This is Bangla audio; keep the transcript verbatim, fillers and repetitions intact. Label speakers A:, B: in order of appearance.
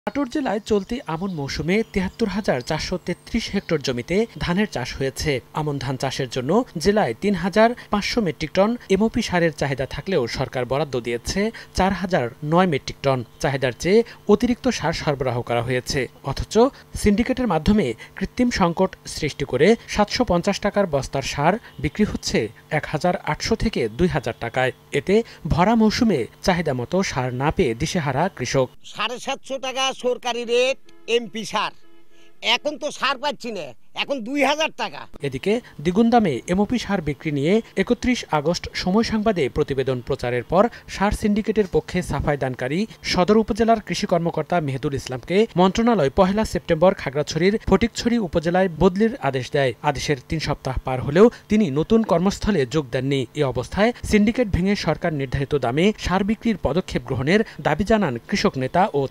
A: নাটোর জেলায় চলতি আমন মৌসুমে তিয়াত্তর হাজার চারশো তেত্রিশ হেক্টর জমিতে ধানের চাষ হয়েছে। আমন ধান চাষের জন্য জেলায় তিন হাজার পাঁচশো মেট্রিক টন এমওপি সারের চাহিদা থাকলেও সরকার বরাদ্দ দিয়েছে চার হাজার নয় মেট্রিক টন। চাহিদার চেয়ে অতিরিক্ত সার সরবরাহ করা হয়েছে। অথচ সিন্ডিকেটের মাধ্যমে কৃত্রিম সংকট সৃষ্টি করে সাতশো পঞ্চাশ টাকার বস্তার সার বিক্রি হচ্ছে এক হাজার আটশো থেকে দুই হাজার টাকায়। এতে ভরা মৌসুমে চাহিদা মতো সার না পেয়ে দিশেহারা কৃষক।
B: সাড়ে সাতশো টাকা সরকারি রেট এমপি সার, এখন তো সার পাচ্ছি না, এখন দুই হাজার টাকা।
A: এদিকে দ্বিগুণ দামে এমওপি সার বিক্রি নিয়ে একত্রিশ আগস্ট সময় সংবাদে প্রতিবেদন প্রচারের পর সার সিন্ডিকেটের পক্ষে সাফাই দানকারী সদর উপজেলার কৃষি কর্মকর্তা মেহেদুল ইসলামকে মন্ত্রণালয় পহেলা সেপ্টেম্বর খাগড়াছড়ির ফটিকছড়ি উপজেলায় বদলির আদেশ দেয়। আদেশের তিন সপ্তাহ পার হলেও তিনি নতুন কর্মস্থলে যোগ দেননি। এ অবস্থায় সিন্ডিকেট ভেঙে সরকার নির্ধারিত দামে সার বিক্রির পদক্ষেপ গ্রহণের দাবি জানান কৃষক নেতা ও